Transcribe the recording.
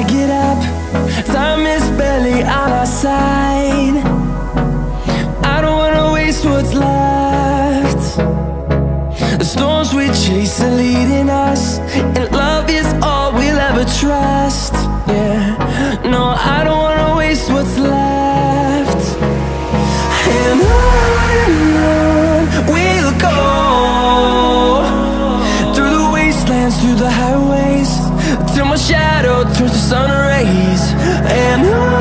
I get up, time is barely on our side. I don't wanna waste what's left. The storms we chase are leading us, and love is all we'll ever trust. Yeah, no, I don't wanna waste what's left. And on we'll go, through the wastelands, through the highways, till my shadow turns to sun rays. And on